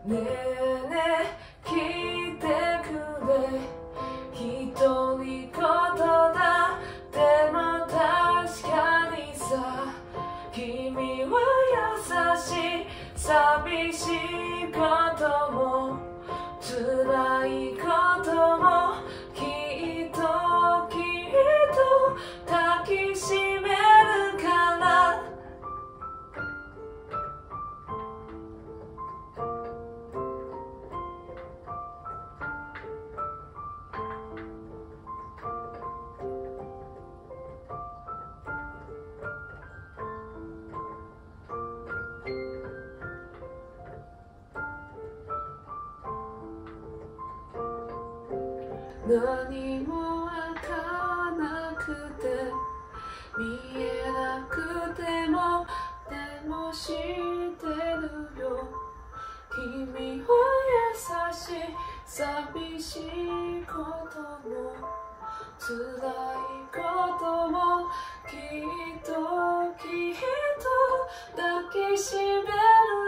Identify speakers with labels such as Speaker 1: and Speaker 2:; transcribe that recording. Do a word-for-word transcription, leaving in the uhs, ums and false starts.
Speaker 1: ねえねえ聞いてくれ、ひとり言だでも確かにさ、君は優しい、寂しいことも辛いこともきっときっと抱きしめるから。何もわからなくて見えなくてもでも知ってるよ、君は優しい、寂しいことも辛いこともきっときっと抱きしめる